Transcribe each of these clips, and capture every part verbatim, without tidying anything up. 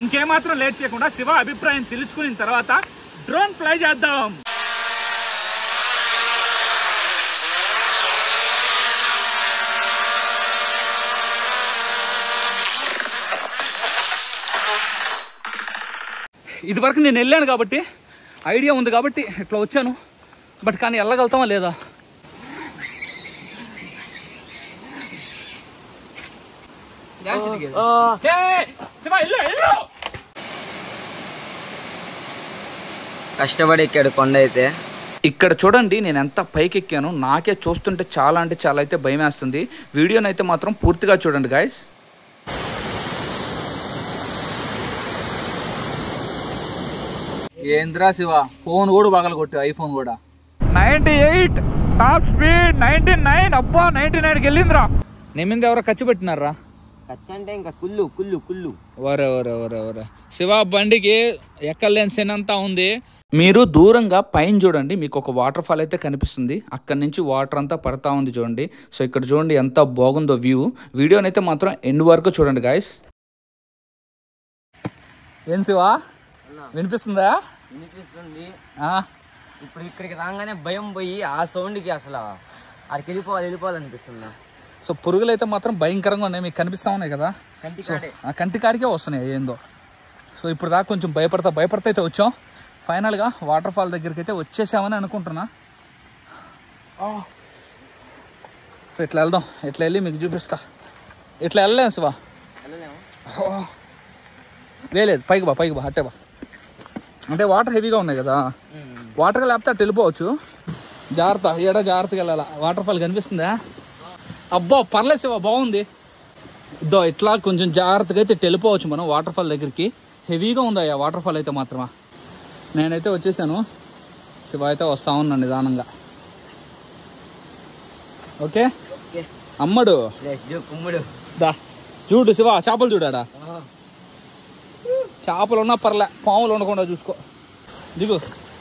ఇంకేమాత్రం late చేయకుండా శివ అభిప్రాయం తెలుసుకున్న తర్వాత డ్రోన్ ఫ్లై చేద్దాం. ఇది వరకు నేను వెళ్ళాను కాబట్టి ఐడియా ఉంది కాబట్టి ఇట్లా వచ్చాను. బట్ కానీ వెళ్ళగలుగుతామా లేదా? కష్టపడి ఎక్కాడు కొండ అయితే. ఇక్కడ చూడండి నేను ఎంత పైకి ఎక్కాను. నాకే చూస్తుంటే చాలా అంటే చాలా అయితే భయం వేస్తుంది. వీడియోని అయితే మాత్రం పూర్తిగా చూడండి గాయస్. ఏంద్రా శివ, ఫోన్ కూడా పగలగొట్టు, ఐఫోన్ కూడా. Ninety eight top speed, ninety nine అబ్బా నైన్టీ నైన్కి వెళ్ళిందిరా. నేను మీద ఎవరో ఖర్చు పెట్టినారా? ఖర్చు అంటే ఇంకా కుళ్ళు కుళ్ళు కుళ్ళు. ఒరే ఒరే ఒరే ఒరే శివ, బండికి ఎక్కలేని సెనంతా ఉంది. మీరు దూరంగా పైన చూడండి, మీకు ఒక వాటర్ ఫాల్ అయితే కనిపిస్తుంది. అక్కడి నుంచి వాటర్ అంతా పడతా ఉంది చూడండి. సో ఇక్కడ చూడండి ఎంత బాగుందో వ్యూ. వీడియోని అయితే మాత్రం ఎండ్ వరకు చూడండి గాయస్. ఏం శివ వినిపిస్తుందా? వినిపిస్తుంది. ఇప్పుడు ఇక్కడికి రాగానే భయం పోయి ఆ సౌండ్కి అసలు అక్కడికి వెళ్ళిపోవాలి వెళ్ళిపోవాలనిపిస్తుందా. సో పురుగులు అయితే మాత్రం భయంకరంగా ఉన్నాయి, మీకు కనిపిస్తూ ఉన్నాయి కదా. సో ఆ కంటి కాడికే వస్తున్నాయి ఏందో. సో ఇప్పుడు దాకా కొంచెం భయపడతా భయపడతా అయితే వచ్చాం. ఫైనల్గా వాటర్ ఫాల్ దగ్గరికి అయితే వచ్చేసామని అనుకుంటున్నా. సో ఇట్లా వెళ్దాం, ఇట్లా వెళ్ళి మీకు చూపిస్తా. ఇట్లా వెళ్ళలేము శివ, వేలేదు. పైకి బా పైకి బా అట్టే బా. అంటే వాటర్ హెవీగా ఉన్నాయి కదా, వాటర్ లేకపోతే అటు వెళ్ళిపోవచ్చు. జాగ్రత్త, ఏడా జాగ్రత్తగా వెళ్ళాలా. వాటర్ ఫాల్ కనిపిస్తుందా? అబ్బా పర్లేదు శివ, బాగుంది. ఇద్దో ఇట్లా కొంచెం జాగ్రత్తగా అయితే వెళ్ళిపోవచ్చు మనం వాటర్ ఫాల్ దగ్గరికి. హెవీగా ఉందా వాటర్ ఫాల్ అయితే మాత్రమా. నేనైతే వచ్చేసాను, శివ అయితే వస్తా ఉన్నాను నిదానంగా. ఓకే అమ్మడు కుమ్ముడు దా చూడు శివ, చేపలు చూడాడా. చేపలు ఉన్నా పర్లే, పాములు ఉండకుండా చూసుకో. దిగు.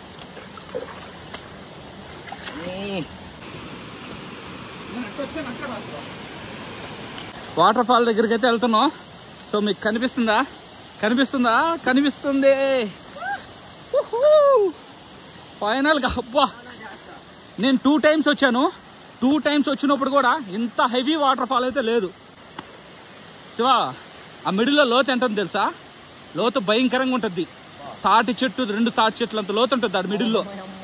వాటర్ ఫాల్ దగ్గరికి అయితే వెళ్తున్నాం. సో మీకు కనిపిస్తుందా? కనిపిస్తుందా? కనిపిస్తుంది. ఫైనల్గా అబ్బా, నేను టూ టైమ్స్ వచ్చాను. టూ టైమ్స్ వచ్చినప్పుడు కూడా ఇంత హెవీ వాటర్ ఫాల్ అయితే లేదు శివ. ఆ మిడిల్లో లోతు ఎంత తెలుసా? లోతు భయంకరంగా ఉంటుంది. తాటి చెట్టు, రెండు తాటి చెట్లు అంత లోతు ఉంటుంది ఆడ మిడిల్లో.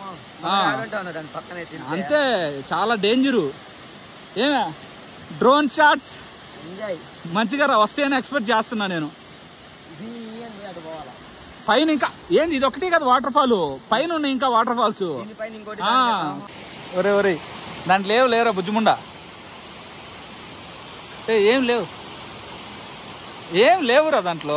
అంతే, చాలా డేంజరు. ఏమే డ్రోన్ షాట్స్ మంచిగా వస్తాయని ఎక్స్పెక్ట్ చేస్తున్నా నేను. పైన ఇంకా ఏంది, ఇది ఒకటి కదా వాటర్ ఫాల్, పైన ఉన్నాయి ఇంకా వాటర్ ఫాల్స్. ఒరే ఒరే దాంట్లో లేవు లేరా బుజ్జిముండా, ఏం లేవు ఏం లేవురా దాంట్లో.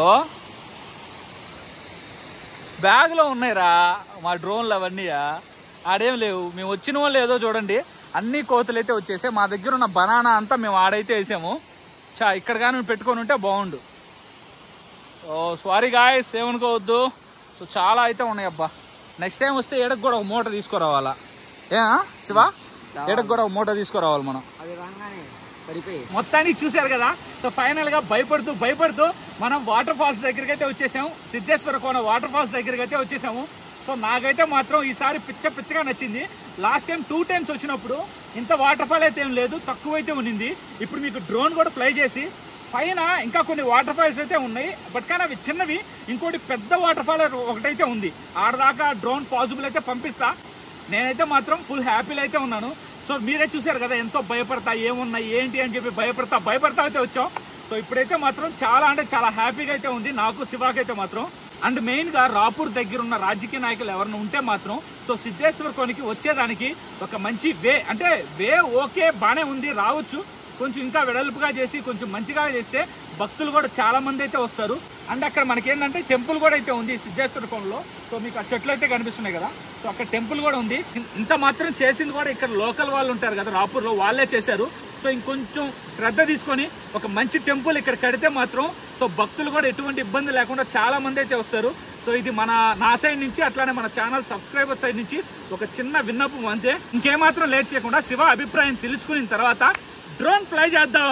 బ్యాగ్లో ఉన్నాయిరా మా డ్రోన్లు అవన్నీ. ఆడేం లేవు. మేము వచ్చిన వాళ్ళు ఏదో చూడండి, అన్ని కోతులు అయితే వచ్చేసాయి. మా దగ్గర ఉన్న బనానా అంతా మేము ఆడైతే వేసాము. చా ఇక్కడ కానీ పెట్టుకొని ఉంటే బాగుండు. ఓ సారీ గాయస్, ఏమనుకోవద్దు. సో చాలా అయితే ఉన్నాయి అబ్బా. నెక్స్ట్ టైం వస్తే ఏడకు కూడా ఒక మూట తీసుకురావాలా. ఏ శివ, ఏడకు కూడా ఒక మూట తీసుకురావాలి మనం. మొత్తానికి చూసారు కదా. సో ఫైనల్ గా భయపడుతూ భయపడుతూ మనం వాటర్ ఫాల్స్ దగ్గరికి అయితే వచ్చేసాము. సిద్ధేశ్వర కోన వాటర్ ఫాల్స్ దగ్గరికి అయితే వచ్చేసాము. సో నాకైతే మాత్రం ఈసారి పిచ్చ పిచ్చగా నచ్చింది. లాస్ట్ టైం టూ టైమ్స్ వచ్చినప్పుడు ఇంత వాటర్ ఫాల్ అయితే ఏం లేదు, తక్కువ అయితే ఉన్నింది. ఇప్పుడు మీకు డ్రోన్ కూడా ఫ్లై చేసి పైన ఇంకా కొన్ని వాటర్ ఫాల్స్ అయితే ఉన్నాయి. బట్ కానీ అవి చిన్నవి. ఇంకోటి పెద్ద వాటర్ ఫాల్ ఒకటైతే ఉంది. ఆడదాకా డ్రోన్ పాసిబుల్ అయితే పంపిస్తా. నేనైతే మాత్రం ఫుల్ హ్యాపీలో అయితే ఉన్నాను. సో మీరే చూసారు కదా, ఎంతో భయపడతా ఏమున్నాయి ఏంటి అని చెప్పి భయపడతా భయపడతా అయితే వచ్చాం. సో ఇప్పుడైతే మాత్రం చాలా అంటే చాలా హ్యాపీగా అయితే ఉంది నాకు, శివాకి అయితే మాత్రం. అండ్ మెయిన్గా రాపూర్ దగ్గర ఉన్న రాజకీయ నాయకులు ఎవరైనా ఉంటే మాత్రం సో సిద్ధేశ్వర కోనకి వచ్చేదానికి ఒక మంచి వే, అంటే వే ఓకే బాగానే ఉంది, రావచ్చు. కొంచెం ఇంకా వెడల్పుగా చేసి కొంచెం మంచిగా చేస్తే భక్తులు కూడా చాలా మంది అయితే వస్తారు. అండ్ అక్కడ మనకి ఏంటంటే టెంపుల్ కూడా అయితే ఉంది సిద్ధేశ్వర కోనలో. సో మీకు ఆ చెట్లు అయితే కనిపిస్తున్నాయి కదా, సో అక్కడ టెంపుల్ కూడా ఉంది. ఇంత మాత్రం చేసింది కూడా ఇక్కడ లోకల్ వాళ్ళు ఉంటారు కదా రాపూర్లో, వాళ్ళే చేశారు. సో ఇంకొంచెం శ్రద్ధ తీసుకొని ఒక మంచి టెంపుల్ ఇక్కడ కడితే మాత్రం సో భక్తులు కూడా ఎటువంటి ఇబ్బంది లేకుండా చాలా మంది అయితే వస్తారు. సో ఇది మన నా సైడ్ నుంచి, అట్లానే మన ఛానల్ సబ్స్క్రైబర్ సైడ్ నుంచి ఒక చిన్న విన్నపం అంతే. ఇంకేమాత్రం లేట్ చేయకుండా శివ అభిప్రాయం తెలుసుకున్న తర్వాత డ్రోన్ ఫ్లై చేద్దాం.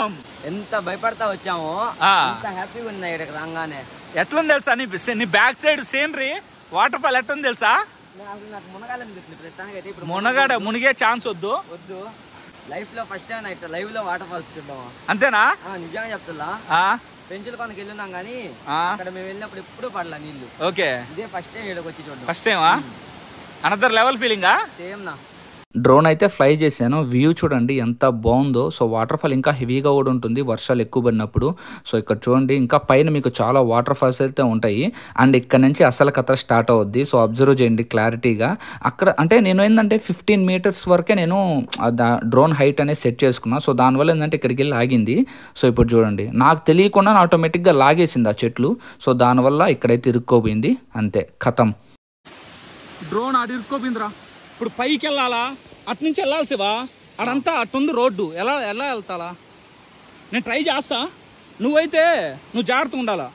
ఎంత భయపడతా వచ్చాము, ఆ. ఎంత హ్యాపీగా ఉంది ఇక్కడికి రాగానే. ఎట్లుంది తెలుసా నీ నీ back side scenery waterfall ఎట్లుంది తెలుసా? నాకు నాకు మునగాలనిపిస్తుంది ప్రస్తుతానికి అయితే. ఇప్పుడు మునగాడ మునిగే ఛాన్స్ వద్దు వద్దు, లైఫ్ లో ఫస్ట్ టైం అయితే లైవ్ లో వాటర్ ఫాల్స్ చూద్దాం. అంతేనా? నిజంగా చెప్తున్నా, పెంచుల కొనకి వెళ్ళినాం కానీ అక్కడ మేము వెళ్ళినప్పుడు ఎప్పుడు పడలా నీళ్లు. ఓకే, ఇదే ఫస్ట్ టైం ఇక్కడికి వచ్చి చూద్దాం. ఫస్ట్ టైమా? అనదర్ లెవెల్ ఫీలింగా? సేమ్ నా. డ్రోన్ అయితే ఫ్లై చేశాను. వ్యూ చూడండి ఎంత బాగుందో. సో వాటర్ ఫాల్ ఇంకా హెవీగా కూడా ఉంటుంది వర్షాలు ఎక్కువ పడినప్పుడు. సో ఇక్కడ చూడండి ఇంకా పైన మీకు చాలా వాటర్ ఫాల్స్ అయితే ఉంటాయి. అండ్ ఇక్కడ నుంచి అసలు కథ స్టార్ట్ అవుద్ది. సో అబ్జర్వ్ చేయండి క్లారిటీగా. అక్కడ అంటే నేను ఏంటంటే ఫిఫ్టీన్ మీటర్స్ వరకే నేను డ్రోన్ హైట్ అనేది సెట్ చేసుకున్నా. సో దానివల్ల ఏంటంటే ఇక్కడికి వెళ్ళి ఆగింది. సో ఇప్పుడు చూడండి నాకు తెలియకుండా ఆటోమేటిక్గా లాగేసింది ఆ చెట్లు. సో దానివల్ల ఇక్కడైతే ఇరుక్కోపోయింది. అంతే, ఖతం. డ్రోన్ ఆడు ఇరుక్కోపోయిందిరా. ఇప్పుడు పైకి వెళ్ళాలా? అటు నుంచి వెళ్ళాలి శివా, అడంతా అటుంది రోడ్డు. ఎలా ఎలా వెళ్తాలా? నేను ట్రై చేస్తా, నువ్వైతే నువ్వు జాగ్రత్తగా ఉండాలా.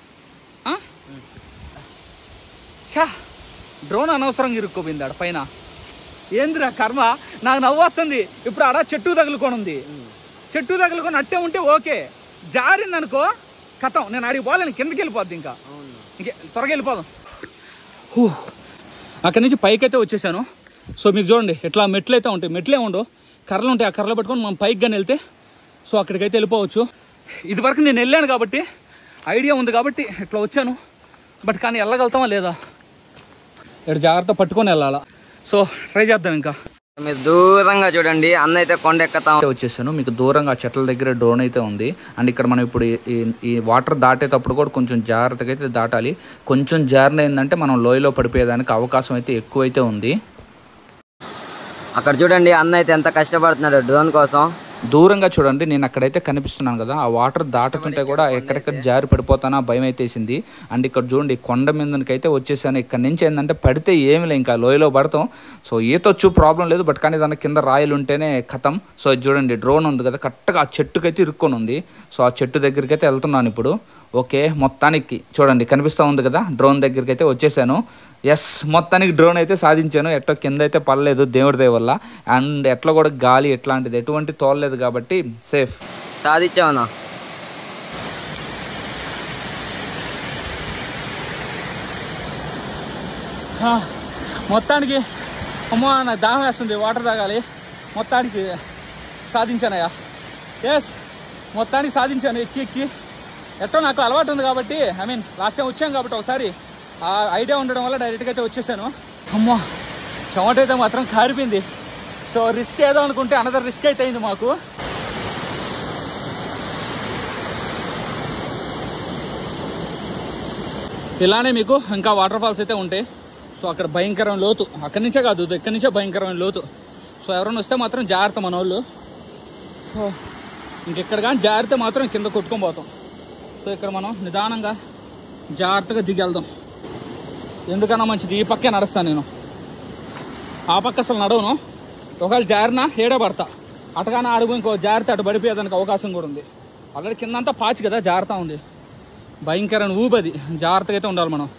షా, డ్రోన్ అనవసరంగా ఇరుక్కోపోయింది ఆడ పైన. ఏందిరా కర్మ, నాకు నవ్వు వస్తుంది. ఇప్పుడు ఆడ చెట్టు తగులుకొని ఉంది. చెట్టు తగులుకొని అట్టే ఉంటే ఓకే, జారింది అనుకో కథం. నేను అడిగి పోలేను, కిందకి వెళ్ళిపోద్ది. ఇంకా ఇంకే త్వరగా వెళ్ళిపోదాం. అక్కడి నుంచి పైకి అయితే వచ్చేసాను. సో మీకు చూడండి ఎట్లా మెట్లు అయితే ఉంటాయి, మెట్లే ఉండవు, కర్రలు ఉంటాయి. ఆ కర్రలు పట్టుకొని మనం పైకి కానీ వెళ్తే సో అక్కడికైతే వెళ్ళిపోవచ్చు. ఇదివరకు నేను వెళ్ళాను కాబట్టి ఐడియా ఉంది కాబట్టి ఇట్లా వచ్చాను. బట్ కానీ వెళ్ళగలుగుతామా లేదా, ఇక్కడ జాగ్రత్త పట్టుకొని వెళ్ళాలా. సో ట్రై చేద్దాం. ఇంకా మీరు దూరంగా చూడండి, అన్న అయితే కొండ ఎక్కుతా వచ్చేసాను. మీకు దూరంగా చెట్ల దగ్గర డ్రోన్ అయితే ఉంది. అండ్ ఇక్కడ మనం ఇప్పుడు ఈ వాటర్ దాటేటప్పుడు కూడా కొంచెం జాగ్రత్తగా అయితే దాటాలి. కొంచెం జారిన ఏంటంటే మనం లోయలో పడిపోయేదానికి అవకాశం అయితే ఎక్కువైతే ఉంది. అక్కడ చూడండి అన్న అయితే ఎంత కష్టపడుతున్నాడు డ్రోన్ కోసం. దూరంగా చూడండి, నేను అక్కడైతే కనిపిస్తున్నాను కదా, ఆ వాటర్ దాటుతుంటే కూడా ఎక్కడెక్కడ జారి పడిపోతానా భయం అయితేసింది. అండ్ ఇక్కడ చూడండి కొండ మీదకైతే వచ్చేసాను. ఇక్కడ నుంచి ఏంటంటే పడితే ఏమి లే, ఇంకా లోయలో పడతాం. సో ఈతొచ్చు ప్రాబ్లం లేదు, బట్ కానీ దాని కింద రాయలు ఉంటేనే ఖతం. సో చూడండి డ్రోన్ ఉంది కదా, కరెక్ట్గా ఆ చెట్టుకైతే ఇరుక్కొని ఉంది. సో ఆ చెట్టు దగ్గరికి అయితే వెళ్తున్నాను ఇప్పుడు. ఓకే, మొత్తానికి చూడండి కనిపిస్తూ ఉంది కదా, డ్రోన్ దగ్గరికి అయితే వచ్చేసాను. ఎస్, మొత్తానికి డ్రోన్ అయితే సాధించాను. ఎట్టో కింద అయితే పడలేదు దేవుడి దయ వల్ల. అండ్ ఎట్లా కూడా గాలి ఎట్లాంటిది ఎటువంటి తోలలేదు కాబట్టి సేఫ్. సాధించావునా? మొత్తానికి అమ్మో నాకు దాహం వేస్తుంది, వాటర్ తాగాలి. మొత్తానికి సాధించానయ్యా. ఎస్, మొత్తానికి సాధించాను. ఎక్కి ఎక్కి ఎట్టో నాకు అలవాటు ఉంది కాబట్టి, ఐ మీన్ లాస్ట్ టైం వచ్చాను కాబట్టి ఒకసారి ఆ ఐడియా ఉండడం వల్ల డైరెక్ట్గా అయితే వచ్చేసాను. అమ్మో చెమట అయితే మాత్రం కారిపోయింది. సో రిస్క్ ఏదో అనుకుంటే అనదర్ రిస్క్ అయితే అయింది మాకు. ఇలానే మీకు ఇంకా వాటర్ ఫాల్స్ అయితే ఉంటాయి. సో అక్కడ భయంకరమైన లోతు, అక్కడి నుంచే కాదు ఇక్కడి నుంచే భయంకరమైన లోతు. సో ఎవరైనా వస్తే మాత్రం జాగ్రత్త మన వాళ్ళు. ఇంకెక్కడ కానీ జాగ్రత్త మాత్రం కింద కొట్టుకొని పోతాం. సో ఇక్కడ మనం నిదానంగా జాగ్రత్తగా దిగి వెళ్దాం. ఎందుకన్నా మంచిది ఈ పక్కే నడుస్తాను నేను, ఆ పక్క అసలు నడవను. ఒకవేళ జారినా ఏడే పడతా. అటగానే అడుగు ఇంకో జాగ్రత్త అటు పడిపోయేదానికి అవకాశం కూడా ఉంది. ఆల్రెడీ కిందంతా పాచి కదా, జాగ్రత్త ఉంది. భయంకరమైన ఊబది, జాగ్రత్తగా అయితే ఉండాలి మనం.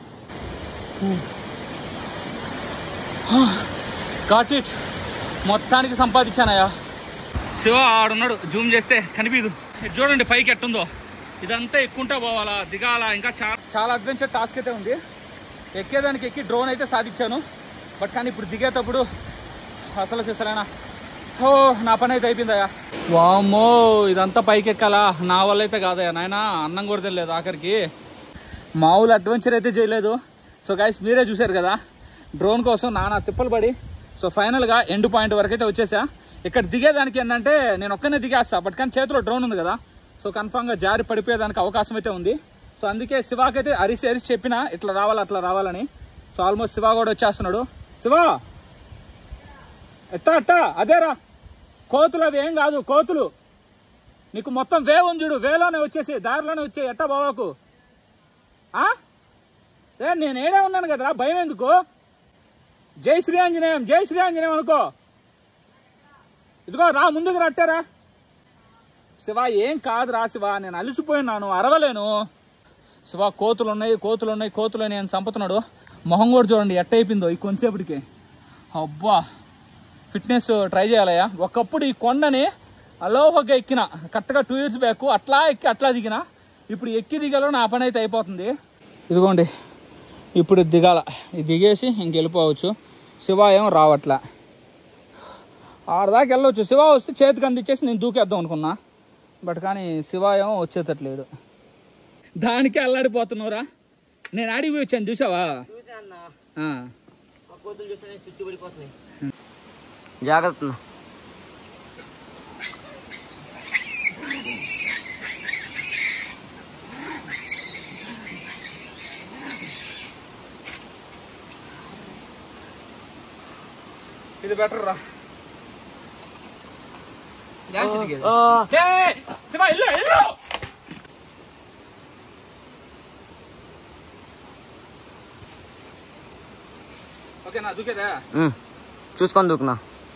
గాట్ ఇట్, మొత్తానికి సంపాదించానయ్యా. శివ ఆడున్నాడు, జూమ్ చేస్తే కనిపించదు. ఇది చూడండి పైకి ఎట్టుందో. ఇదంతా ఎక్కుంటా పోవాలా, దిగాల, ఇంకా చాలా చాలా అడ్వెంచర్ టాస్క్ అయితే ఉంది. ఎక్కేదానికి ఎక్కి డ్రోన్ అయితే సాధించాను. బట్ కానీ ఇప్పుడు దిగేటప్పుడు అసలు చూసారా, ఓ నా పని అయితే అయిపోయిందయ్యా. వామ్మో ఇదంతా పైకి ఎక్కాలా, నా వల్ల అయితే కాదయ్యా నాయన. అన్నం కూడా తెలియలేదు ఆఖరికి. మామూలు అడ్వెంచర్ అయితే చేయలేదు. సో గైస్ మీరే చూశారు కదా, డ్రోన్ కోసం నానా తిప్పలు పడి సో ఫైనల్గా ఎండ్ పాయింట్ వరకు అయితే వచ్చేసా. ఇక్కడ దిగేదానికి ఏంటంటే నేను ఒక్కనే దిగేస్తా, బట్ కానీ చేతిలో డ్రోన్ ఉంది కదా, సో కన్ఫామ్గా జారి పడిపోయేదానికి అవకాశం అయితే ఉంది. సో అందుకే శివాకైతే అరిసి అరిసి చెప్పిన ఇట్లా రావాలి అట్లా రావాలని. సో ఆల్మోస్ట్ శివ కూడా వచ్చేస్తున్నాడు. శివా ఎట్టా అట్టా అదేరా, కోతులు అవి ఏం కాదు, కోతులు. నీకు మొత్తం వే ఉంచుడు, వేలోనే వచ్చేసి దారిలోనే వచ్చే ఎట్టా బావాకు. ఏ నేను ఏడే ఉన్నాను కదరా, భయం ఎందుకు? జై శ్రీ ఆంజనేయం, జై శ్రీ ఆంజనేయం అనుకో. ఇదిగో రా ముందుకు రట్టారా. శివ ఏం కాదురా శివ, నేను అలిసిపోయినాను, అరవలేను. శివ కోతులు ఉన్నాయి, కోతులు ఉన్నాయి, కోతులు అని నేను చంపుతున్నాడు. మొహం కూడా చూడండి ఎట్ట అయిపోయిందో ఈ కొంతసేపటికి. అబ్బా ఫిట్నెస్ ట్రై చేయాలయ్యా. ఒకప్పుడు ఈ కొండని అలోహగా ఎక్కిన కరెక్ట్గా టూ ఇయర్స్ బ్యాక్ అట్లా ఎక్కి అట్లా దిగిన. ఇప్పుడు ఎక్కి దిగాలో నా పని అయితే అయిపోతుంది. ఇదిగోండి ఇప్పుడు దిగాల, ఇది దిగేసి ఇంకెళ్ళిపోవచ్చు. శివ ఏం రావట్లా, ఆడదాకా వెళ్ళవచ్చు. శివ వస్తే చేతికి అందించేసి నేను దూకేద్దాం అనుకున్నా, బట్ కానీ శివ ఏమో వచ్చేటట్లేడు. దానికి అల్లాడిపోతున్నావురా. నేను ఆడికి పోయి వచ్చాను చూసావా? జాగ్రత్త. ఇది బెటర్ రా. శివ ఇల్లు ఇల్లు ఓకేనా? దూకేదా? చూసుకొని దూకునా.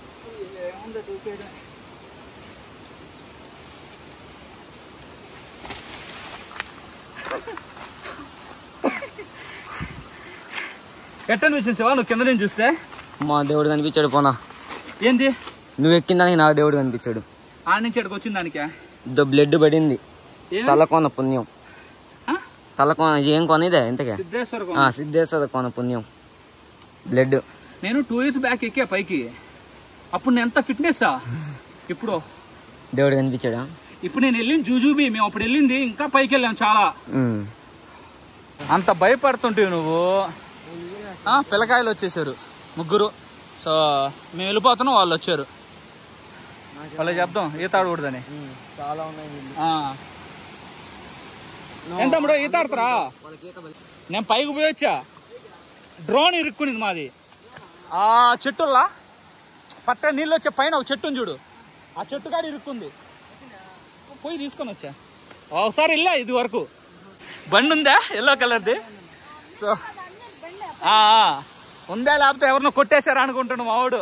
ఎట్టని వచ్చింది శివ నువ్వు కింద నుంచి చూస్తే? మా దేవుడు కనిపించాడు. పోనా ఏంది నువ్వు ఎక్కిన దానికి నాకు దేవుడు కనిపించాడు. ఆడ నుంచి ఎక్కడికి వచ్చింది దానికా? బ్లడ్ పడింది. తలకోన పుణ్యం. తలకోన ఏం కొన ఇదే ఇంతకే? సిద్ధేశ్వర సిద్ధేశ్వర కోన పుణ్యం బ్లడ్. నేను టూ ఇయర్స్ బ్యాక్ ఎక్కా పైకి, అప్పుడు నేను ఎంత ఫిట్నెస్. ఇప్పుడు దేవుడు కనిపించాడా? ఇప్పుడు నేను వెళ్ళింది జూజూబీ, మేము అప్పుడు వెళ్ళింది ఇంకా పైకి వెళ్ళాం చాలా. అంత భయపడుతుంటే నువ్వు. పిల్లకాయలు వచ్చేసారు ముగ్గురు. సో మేము వెళ్ళిపోతున్నాం, వాళ్ళు వచ్చారు. వాళ్ళకి చెప్దాం ఈత ఆడకూడదని. చాలా ఉన్నాయి. ఎంత తమ్ముడు ఈత ఆడతారా? నేను పైకి పోయి వచ్చా, డ్రోన్ ఇరుక్కునింది మాది. ఆ చెట్టుల్లా పట్ట నీళ్ళు వచ్చే పైన ఒక చెట్టుని చూడు, ఆ చెట్టు కాడ ఇరుక్కుంది. పోయి తీసుకొని వచ్చా. ఒకసారి వెళ్ళా ఇది వరకు. బండి ఉందా ఎల్లో కలర్ది? సో ఉందా లేకపోతే ఎవరినో కొట్టేశారా అనుకుంటున్నావు మావాడు.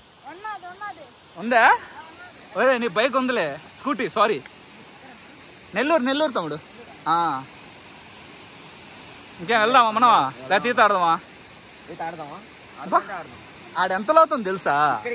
ఉందా? అదే నీ బైక్ ఉందిలే, స్కూటీ. సారీ, నెల్లూరు నెల్లూరు తమ్ముడు. ఇంకేం వెళ్దామా మనమా లేకపోతే ఈత ఆడదామా? ఆడెంతలో అవుతుంది తెలుసా?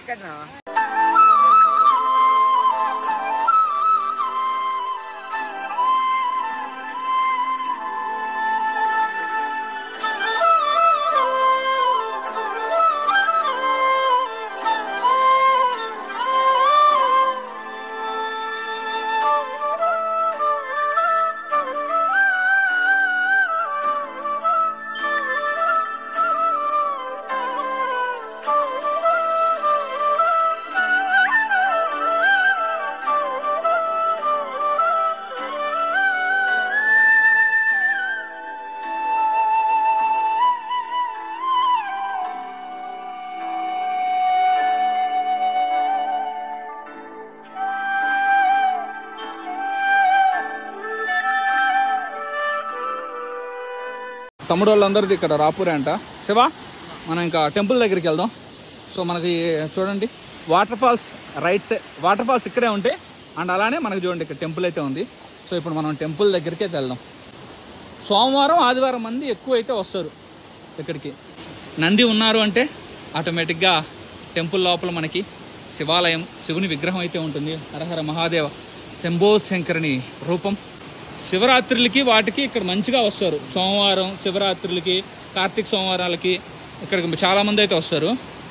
తమ్ముడు వాళ్ళందరిది ఇక్కడ రాపూరే అంట. శివ మనం ఇంకా టెంపుల్ దగ్గరికి వెళ్దాం. సో మనకి చూడండి waterfalls right side, waterfalls ఇక్కడే ఉంటాయి. అండ్ అలానే మనకి చూడండి ఇక్కడ టెంపుల్ అయితే ఉంది. సో ఇప్పుడు మనం టెంపుల్ దగ్గరికి అయితే వెళ్దాం. సోమవారం ఆదివారం మంది ఎక్కువ అయితే వస్తారు ఇక్కడికి. నంది ఉన్నారు అంటే ఆటోమేటిక్గా టెంపుల్ లోపల మనకి శివాలయం, శివుని విగ్రహం అయితే ఉంటుంది. హరహర మహాదేవ శంభో శంకరుని రూపం. శివరాత్రులకి వాటికి ఇక్కడ మంచిగా వస్తారు. సోమవారం శివరాత్రులకి, కార్తీక సోమవారాలకి ఇక్కడికి చాలామంది అయితే వస్తారు.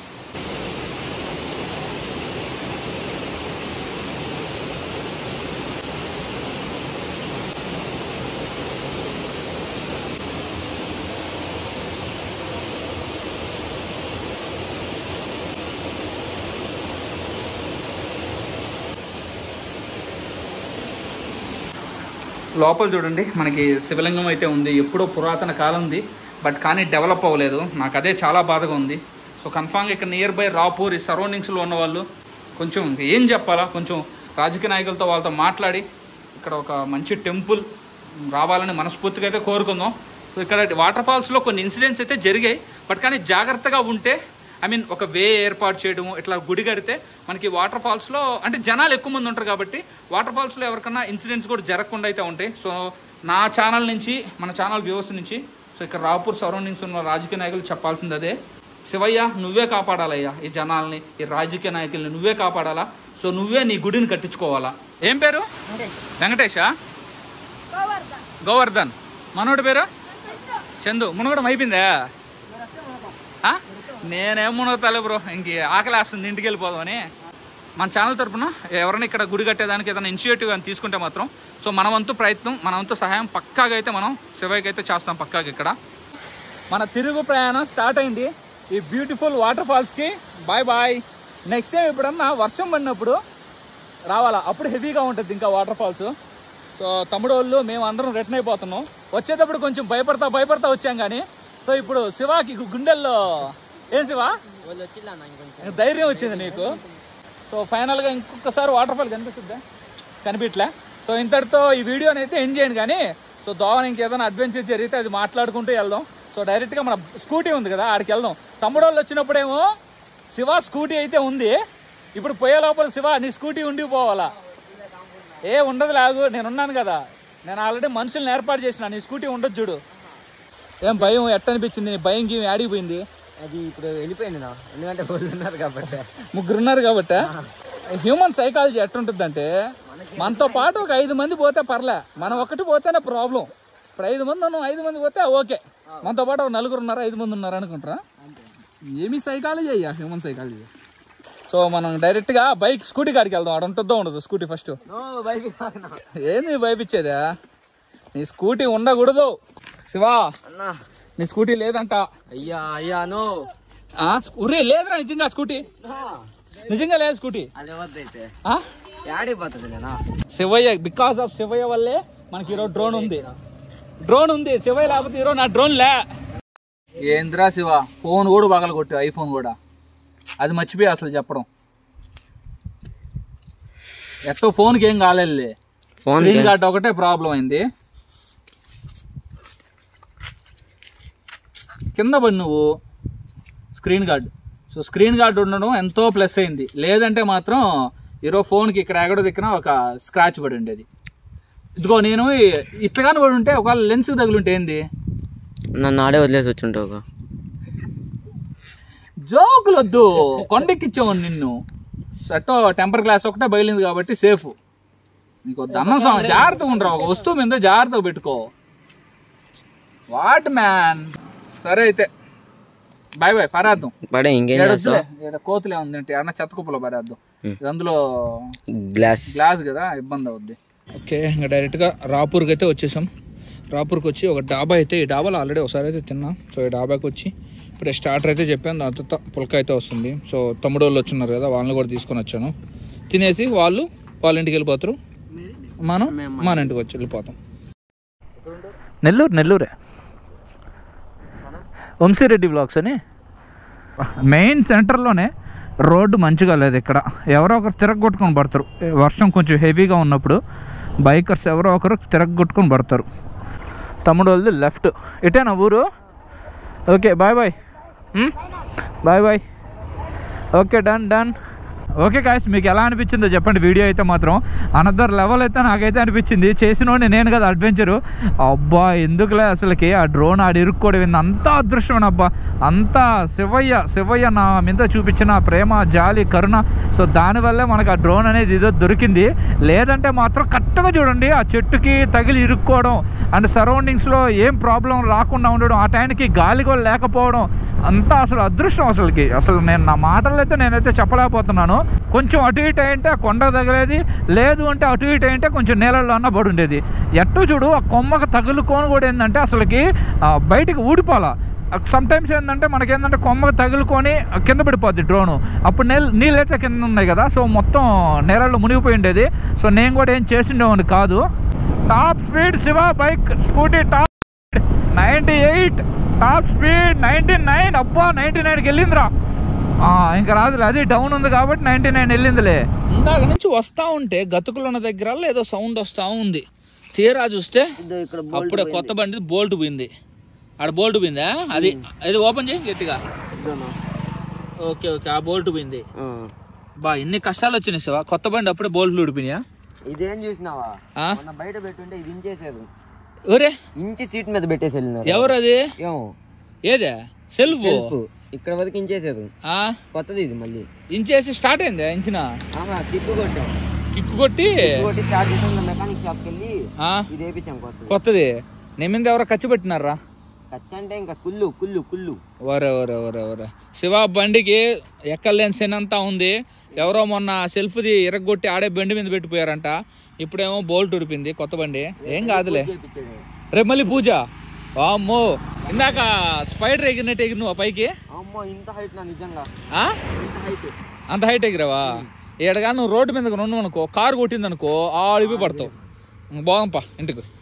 లోపల చూడండి మనకి శివలింగం అయితే ఉంది. ఎప్పుడో పురాతన కాలంది, బట్ కానీ డెవలప్ అవ్వలేదు. నాకు అదే చాలా బాధగా ఉంది. సో కన్ఫామ్గా ఇక్కడ నియర్ బై రాపూర్ ఈ సరౌండింగ్స్లో ఉన్న వాళ్ళు కొంచెం ఏం చెప్పాలా, కొంచెం రాజకీయ నాయకులతో వాళ్ళతో మాట్లాడి ఇక్కడ ఒక మంచి టెంపుల్ రావాలని మనస్ఫూర్తిగా అయితే కోరుకుందాం. సో ఇక్కడ వాటర్ ఫాల్స్లో కొన్ని ఇన్సిడెంట్స్ అయితే జరిగాయి, బట్ కానీ జాగ్రత్తగా ఉంటే, ఐ మీన్ ఒక వే ఏర్పాటు చేయడము, ఇట్లా గుడి కడితే మనకి వాటర్ ఫాల్స్లో అంటే జనాలు ఎక్కువ మంది ఉంటారు కాబట్టి వాటర్ ఫాల్స్లో ఎవరికన్నా ఇన్సిడెంట్స్ కూడా జరగకుండా అయితే ఉంటాయి. సో నా ఛానల్ నుంచి, మన ఛానల్ వ్యూవర్స్ నుంచి, సో ఇక్కడ రాపూర్ సరౌండింగ్స్ ఉన్న రాజకీయ నాయకులు చెప్పాల్సింది అదే, శివయ్య నువ్వే కాపాడాలయ్యా ఈ జనాల్ని, ఈ రాజకీయ నాయకుల్ని నువ్వే కాపాడాలా. సో నువ్వే నీ గుడిని కట్టించుకోవాలా. ఏం పేరు? వెంకటేషా? గోవర్ధన్. మనోడి పేరు చందు. మునగడం అయిపోయిందా? నేనేం మునగతాలే బ్రో, ఇంక ఆకలి వేస్తుంది, ఇంటికి వెళ్ళిపోదామని. మన ఛానల్ తరఫున ఎవరైనా ఇక్కడ గుడి కట్టేదానికి ఏదైనా ఇనిషియేటివ్ అని తీసుకుంటే మాత్రం సో మన వంతు ప్రయత్నం, మన వంతు సహాయం పక్కాగా అయితే మనం శివయ్యకి అయితే చేస్తాం పక్కాగా. ఇక్కడ మన తిరుగు ప్రయాణం స్టార్ట్ అయింది ఈ బ్యూటిఫుల్ వాటర్ ఫాల్స్కి. Bye bye. నెక్స్ట్ టైం ఎప్పుడన్నా వర్షం పడినప్పుడు రావాలా, అప్పుడు హెవీగా ఉంటుంది ఇంకా వాటర్ ఫాల్స్. సో తమ్ముడు వాళ్ళు మేము అందరం రిటర్న్ అయిపోతున్నాం. వచ్చేటప్పుడు కొంచెం భయపడతా భయపడతా వచ్చాం కానీ సో ఇప్పుడు శివాకి గుండెల్లో ఏం శివ ధైర్యం వచ్చింది నీకు. సో ఫైనల్గా ఇంకొకసారి వాటర్ ఫాల్ కనిపిస్తుందా? కనిపించలే. సో ఇంతటితో ఈ వీడియోని అయితే ఎండ్ చేయండి. కానీ సో దోవన ఇంకేదైనా అడ్వెంచర్ జరిగితే అది మాట్లాడుకుంటూ వెళ్దాం. సో డైరెక్ట్గా మన స్కూటీ ఉంది కదా ఆడికి వెళ్దాం. తమ్ముడు వాళ్ళు వచ్చినప్పుడేమో శివ స్కూటీ అయితే ఉంది, ఇప్పుడు పోయే లోపల శివ నీ స్కూటీ ఉండిపోవాలా? ఏ ఉండదు లాగు, నేను ఉన్నాను కదా, నేను ఆల్రెడీ మనుషుల్ని ఏర్పాటు చేసిన, నీ స్కూటీ ఉండదు చూడు. ఏం భయం ఎట్ట అనిపించింది? నీ భయం గేమ్ ఆడిపోయింది? అది ఇప్పుడు వెళ్ళిపోయింది నా, ఎందుకంటే వాళ్ళు ఉన్నారు కాబట్టి, ముగ్గురు ఉన్నారు కాబట్టి. హ్యూమన్ సైకాలజీ ఎట్టుంటుందంటే మనతో పాటు ఒక ఐదు మంది పోతే పర్లే, మనం ఒకటి పోతేనే ప్రాబ్లం. ఇప్పుడు ఐదు మంది ఉన్నాం, ఐదు మంది పోతే ఓకే, మనతో పాటు ఒక నలుగురు ఉన్నారు ఐదు మంది ఉన్నారు అనుకుంటారా? ఏమి సైకాలజీ అయ్యా హ్యూమన్ సైకాలజీ. సో మనం డైరెక్ట్గా బైక్ స్కూటీ కాడికి వెళ్దాం. ఆడ ఉంటుందో ఉండదు స్కూటీ ఫస్ట్. ఏంది భయపించేదా? నీ స్కూటీ ఉండకూడదు శివా, నీ స్కూటీ లేదంట. అయ్యా అయ్యా నో ఉరే లేదురా నిజంగా స్కూటీ, నిజంగా లేదు scooty. Shivayya, because of Shivayya వల్లే మనకి ఈరోజు డ్రోన్ ఉంది. డ్రోన్ ఉంది, శివయ్య లేకపోతే ఈరోజు నా డ్రోన్ లే. ఏంద్రా శివ, ఫోన్ కూడా పగల కొట్టు, ఐఫోన్ కూడా, అది మర్చిపోయి అసలు చెప్పడం. ఎట్టో ఫోన్కి ఏం కాలేదు, స్క్రీన్ గార్డ్ ఒకటే ప్రాబ్లం అయింది. కింద పడి నువ్వు screen guard. So screen guard ఉండడం ఎంతో ప్లస్ అయింది, లేదంటే మాత్రం ఈరోజు ఫోన్కి ఇక్కడ ఎక్కడో దిక్కిన ఒక స్క్రాచ్ పడి ఉండేది. ఇదిగో నేను ఇట్లాగానే పడి ఉంటే ఒకవేళ లెన్స్ తగిలింటే ఏంది, నన్ను ఆడే వదిలేసి వచ్చుంటావు. జోకులు వద్దు, కొండెక్కిచ్చావు నిన్ను. ఎట్టో టెంపర్ గ్లాస్ ఒకటే బయలుంది కాబట్టి సేఫ్. నీకు దన్నం స్వామి, జాగ్రత్తగా ఉండరా, ఒక వస్తువు మీద జాగ్రత్తగా పెట్టుకో. What man. సరే అయితే బాయ్ బాయ్. పరేద్దాం, కోతులే ఉంది అంటే అన్న చెత్త కుప్పలో పరేద్దాం. అందులో గ్లాస్ గ్లాస్ కదా, ఇబ్బంది అవుద్ది. ఓకే, ఇంకా డైరెక్ట్గా రాపూర్కి అయితే వచ్చేసాం. రాపూర్కి వచ్చి ఒక డాబా అయితే, ఈ డాబాలో ఆల్రెడీ ఒకసారి అయితే తిన్నాం. సో ఈ డాబాకి వచ్చి ఇప్పుడు స్టార్టర్ అయితే చెప్పాను, దాని తర్వాత పుల్క అయితే వస్తుంది. సో తమ్ముడు వాళ్ళు వచ్చిన్నారు కదా, వాళ్ళని కూడా తీసుకొని వచ్చాను. తినేసి వాళ్ళు వాళ్ళ ఇంటికి వెళ్ళిపోతారు, మనం మన ఇంటికి వచ్చి వెళ్ళిపోతాం. నెల్లూరు నెల్లూరే వంశీరెడ్డి బ్లాగ్స్ అని మెయిన్ సెంటర్లోనే. రోడ్డు మంచిగా లేదు ఇక్కడ, ఎవరో ఒకరు తిరగొట్టుకొని పడతారు. వర్షం కొంచెం హెవీగా ఉన్నప్పుడు బైకర్స్ ఎవరో ఒకరు తిరగొట్టుకొని పడతారు. తమ్ముడు వాళ్ళది లెఫ్ట్. ఇటేనా ఊరు? Okay bye bye bye bye. Okay done done. Okay guys, మీకు ఎలా అనిపించిందో చెప్పండి. వీడియో అయితే మాత్రం అనదర్ లెవెల్ అయితే నాకైతే అనిపించింది. చేసినోడిని నేను కదా అడ్వెంచరు. అబ్బా ఎందుకులే అసలుకి ఆ డ్రోన్ ఆడి ఇరుక్కోవడం అంతా అదృష్టం అబ్బా. అంతా శివయ్య శివయ్య నా మీద చూపించిన ప్రేమ, జాలి, కరుణ. సో దానివల్లే మనకు ఆ డ్రోన్ అనేది ఏదో దొరికింది. లేదంటే మాత్రం కరెక్ట్గా చూడండి, ఆ చెట్టుకి తగిలి ఇరుక్కోవడం అండ్ సరౌండింగ్స్లో ఏం ప్రాబ్లం రాకుండా ఉండడం, ఆ టైంకి గాలి కూడా లేకపోవడం, అంతా అసలు అదృష్టం అసలుకి. అసలు నేను నా మాటల్లో అయితే నేనైతే చెప్పలేకపోతున్నాను. కొంచెం అటు ఇటు అయింటే కొండ తగిలేది, లేదు అంటే అటు ఇటు అయింటే కొంచెం నీళ్ళల్లో అన్న పడి ఉండేది. ఎట్టు చూడు ఆ కొమ్మకు తగులుకొని కూడా ఏంటంటే అసలుకి బయటికి ఊడిపోవాలా. సమ్ టైమ్స్ ఏంటంటే మనకేంటంటే కొమ్మకు తగులుకొని కింద పడిపోద్ది డ్రోను. అప్పుడు నీళ్ళు నీళ్ళైతే కింద ఉన్నాయి కదా, సో మొత్తం నీళ్ళల్లో మునిగిపోయి ఉండేది. సో నేను కూడా ఏం చేసిండేవాడిని కాదు. Top speed Shiva bike Scooty, top speed ninety eight, top speed ninety nine. అబ్బా నైంటీ నైన్కి వెళ్ళిందిరా. ఇంకా రాదులే, అది డౌన్ ఉంది కాబట్టి నైంటీ నైన్ వెళ్ళిందిలే. ఇందాక నుంచి వస్తూ ఉంటే గతుకులు ఉన్న దగ్గర ఏదో సౌండ్ వస్తూ ఉంది. తీరా చూస్తే అప్పుడే కొత్త బండి బోల్ట్ పోయింది. ఆడ బోల్ట్ పోయిందా? అది అది ఓపెన్ చేయి గట్టిగా. ఓకే ఓకే, ఆ బోల్ట్ పోయింది. బా ఎన్ని కష్టాలు వచ్చినాయి శివ, కొత్త బండి అప్పుడే బోల్ట్లు ఊడిపోయినాయా? ఇదేం చూసినావా, బయట పెట్టుంటే ఇది ఇంచేసేది. ఒరే ఇంచి సీట్ మీద పెట్టేసి వెళ్ళినారు. ఎవరు అది? ఏదే సెల్ఫ్? ఇక్కడ వరకు ఇంచేసేది ఆ? కొత్తది ఇది మళ్ళీ ఇంచేసి స్టార్ట్ అయింది ఇంచిన ఆహా కిక్కు కొట్టాం కిక్కు కొట్టి కిక్కు కొట్టి స్టార్ట్ చేసాం మెకానిక్ షాప్కి వెళ్ళి ఆ? ఇది వేయించాం కొత్తది కొత్తది నీ మీద ఎవరో ఖర్చు పెట్టినారా ఖర్చు అంటే ఇంకా కుళ్ళు కుళ్ళు కుళ్ళు ఒరే ఒరే ఒరే ఒరే శివ బండికి ఎక్కలేని శనంతా ఉంది. ఎవరో మొన్న సెల్ఫ్ది ఇరగొట్టి ఆడే బండి మీద పెట్టిపోయారంట. ఇప్పుడేమో బోల్ట్ ఉడిపింది కొత్త బండి. ఏం కాదులే. రేపు మళ్ళీ పూజ. అమ్మో ఇందాక స్పైడర్ ఎగిరినట్టు ఎగిరి నువ్వు పైకి అంత హైట్ ఎగిరావా? ఏడగా నువ్వు రోడ్డు మీద ఉన్నావు అనుకో, కారు కొట్టింది అనుకో, ఆడిపి పడతావు. బాగుంపా ఇంటికి.